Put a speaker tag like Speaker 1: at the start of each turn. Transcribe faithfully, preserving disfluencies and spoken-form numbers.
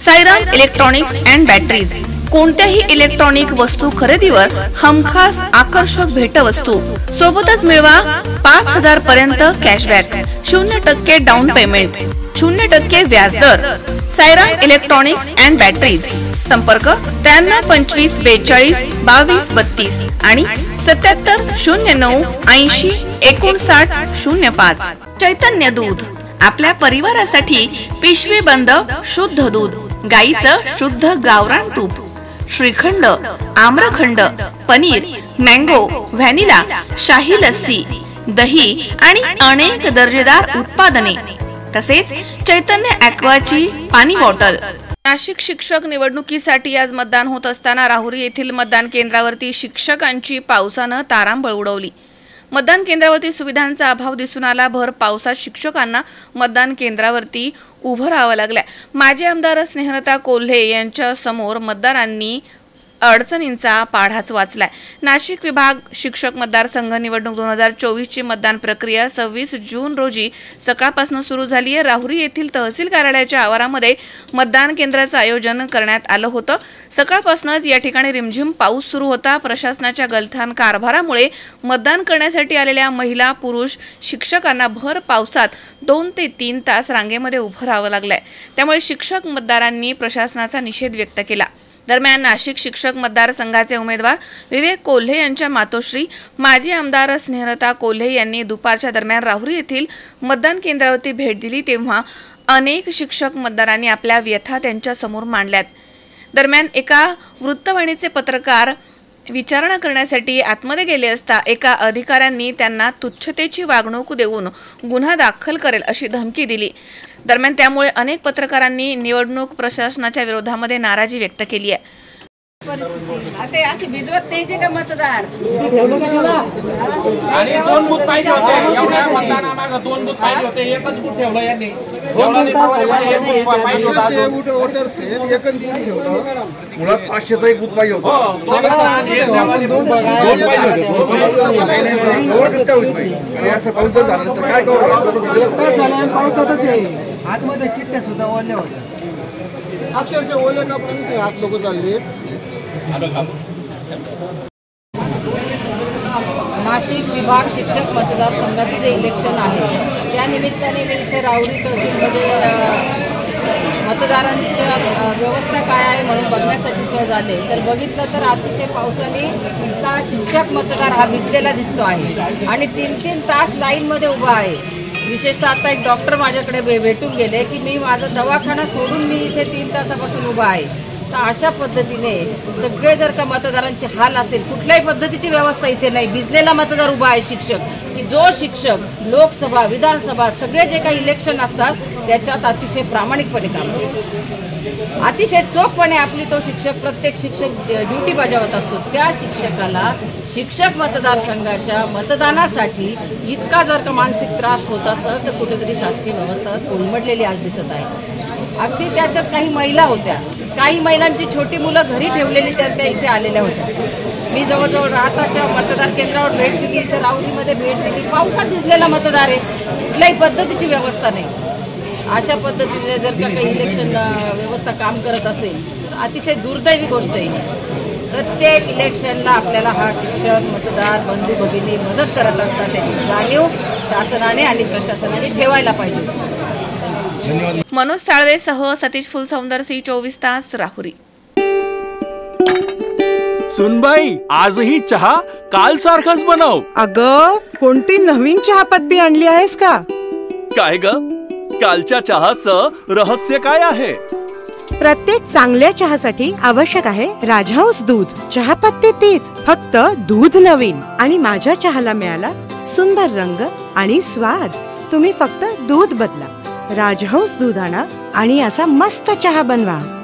Speaker 1: Sairam electronics and batteries कोणत्याही electronic वस्तू खरेदीवर हमखास आकर्षक भेटवस्तू सोबतच मिळवा पाच हजार पर्यंत कॅशबॅक, शून्य टक्के डाऊन पेमेंट, शून्य टक्के व्याजदर। साईराम इलेक्ट्रॉनिक्स अँड बॅटरीज, संपर्क त्र्याण्णव पंचवीस बेचाळीस बावीस बत्तीस आणि सत्याहत्तर शून्य नऊ ऐंशी एकोणसाठ शून्य पाच। चैतन्य दूध, आपल्या परिवारासाठी पिशवी बंद शुद्ध दूध, गाईचं शुद्ध गावरान तूप, श्रीखंड, आम्रखंड, पनीर, मँगो, व्हॅनिला, शाही लस्सी, दही आणि अनेक दर्जेदार उत्पादने, तसेच चैतन्य ॲक्वाची पाणी बॉटल। नाशिक शिक्षक निवडणुकीसाठी आज मतदान होत असताना राहुरी येथील मतदान केंद्रावरती शिक्षकांची पावसानं तारांबळ उडवली। मतदान केंद्रावरती सुविधांचा अभाव दिसून आला। भर पावसात शिक्षकांना मतदान केंद्रावरती उभं राहावं लागलं। माजी आमदार स्नेहलता कोल्हे यांच्या समोर मतदारांनी अडचणींचा पाढाच वाचलाय। नाशिक विभाग शिक्षक मतदारसंघ निवडणूक दोन हजार चोवीस ची मतदान प्रक्रिया सव्वीस जून रोजी सकाळपासून सुरू झाली आहे। राहुरी येथील तहसील कार्यालयाच्या आवारामध्ये मतदान केंद्राचं आयोजन करण्यात आलं होतं। सकाळपासूनच या ठिकाणी रिमझिम पाऊस सुरू होता। प्रशासनाच्या गलथान कारभारामुळे मतदान करण्यासाठी आलेल्या महिला पुरुष शिक्षकांना भर पावसात दोन ते तीन तास रांगेमध्ये उभं राहावं लागलंय। त्यामुळे शिक्षक मतदारांनी प्रशासनाचा निषेध व्यक्त केला। दरम्यान नाशिक शिक्षक मतदारसंघाचे उमेदवार विवेक कोल्हे यांच्या मातोश्री माजी आमदार स्नेहलता कोल्हे यांनी दुपारच्या दरम्यान राहुरी येथील मतदान केंद्रावरती भेट दिली, तेव्हा अनेक शिक्षक मतदारांनी आपल्या व्यथा त्यांच्या समोर मांडल्यात। दरम्यान एका वृत्तवाहिनीचे पत्रकार विचारणा करण्यासाठी आतमध्ये गेले असता एका अधिकाऱ्यांनी त्यांना तुच्छतेची वागणूक देऊन गुन्हा दाखल करेल अशी धमकी दिली। दरम्यान त्यामुळे अनेक पत्रकारांनी निवडणूक प्रशासनाच्या विरोधामध्ये नाराजी व्यक्त केली आहे।
Speaker 2: आता अशी भिजवत द्यायचे का मतदार?
Speaker 3: आणि दोन बूथ पाहिजे होते, एवढ्या मतदानामागे दोन बूथ पाहिजे होते, एकच बूथ ठेवलं यांनी। एवढा नाही पाहिजे, एक बूथ पाहिजे होता,
Speaker 4: वोटर सेल एकच बूथ ठेवलं। मुळात पाचशेचा एक बूथ पाहिजे होता,
Speaker 3: दोन पाहिजे होते।
Speaker 4: आणि असं पाऊस जर झालं तर काय करू?
Speaker 5: पावसातच आहे, आतमध्ये चिट्ट्या सुद्धा ओल्या होत्या,
Speaker 4: अक्षरशः ओल्या कापडाने हात लोक चालले।
Speaker 2: नाशिक विभाग शिक्षक मतदारसंघाचे जे इलेक्शन आहे त्या निमित्ताने मी इथे राहुरी तहसीलमध्ये मतदारांच्या व्यवस्था काय आहे म्हणून बघण्यासाठी सहज आले, तर बघितलं तर अतिशय पावसाने इतका शिक्षक मतदार हा भिजलेला दिसतो आहे आणि तीन तीन तास लाईनमध्ये उभा आहे। विशेषतः आता एक डॉक्टर माझ्याकडे भे भेटून गेले की मी माझा दवाखाना सोडून मी इथे तीन तासापासून उभा आहे। तर अशा पद्धतीने सगळे जर का मतदारांचे हाल असेल, कुठल्याही पद्धतीची व्यवस्था इथे नाही, भिजलेला मतदार उभा आहे शिक्षक, की जो शिक्षक लोकसभा विधानसभा सगळे जे काही इलेक्शन असतात त्याच्यात अतिशय प्रामाणिकपणे काम करतो, अतिशय चोखपणे आपली तो शिक्षक प्रत्येक शिक्षक ड्युटी बजावत असतो। त्या शिक्षकाला शिक्षक मतदारसंघाच्या मतदानासाठी इतका जर का मानसिक त्रास होत असत तर कुठेतरी शासकीय व्यवस्था कोलमडलेली आज दिसत आहे। अगदी त्याच्यात काही महिला होत्या, काही महिलांची छोटी मुलं घरी ठेवलेली त्या त्या इथे आलेल्या होत्या। मी जवळजवळ राहताच्या मतदार केंद्रावर भेट दिली, इथे राहुरीमध्ये भेट दिली, पावसात भिजलेला मतदार आहे, कुठल्याही पद्धतीची व्यवस्था नाही। अशा पद्धतीने जर का काही इलेक्शन व्यवस्था काम करत असेल तर अतिशय दुर्दैवी गोष्ट आहे। प्रत्येक इलेक्शनला आपल्याला हा शिक्षक मतदार बंधू भगिनी मदत करत असतात, त्याची जाणीव शासनाने आणि प्रशासनाने ठेवायला पाहिजे।
Speaker 1: मनोज साळवेसह सतीश फुलसौंदर, सी चोवीस तास, राहुरी।
Speaker 6: सुनबाई, आजही चहा काल सारखाच बनव।
Speaker 7: अगं, कोणती नवीन चहापत्ती आणली आहेस का?
Speaker 6: काय ग, कालच्या चहाचं रहस्य काय आहे?
Speaker 7: प्रत्येक चांगल्या चहासाठी आवश्यक आहे राजहंस दूध। चहापत्ती तीच, फक्त दूध नवीन। आणि माझ्या चहाला मिळाला सुंदर रंग आणि स्वाद। तुम्ही फक्त दूध बदला, राजहंस दूध आणा आणि असा मस्त चहा बनवा।